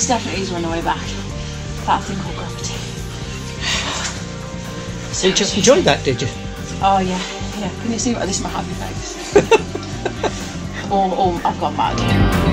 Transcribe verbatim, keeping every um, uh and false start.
this definitely is on the way back. That thing called gravity. So you just enjoyed that, did you? Oh yeah, yeah. Can you see what this is my happy face? oh, oh, I've gone mad.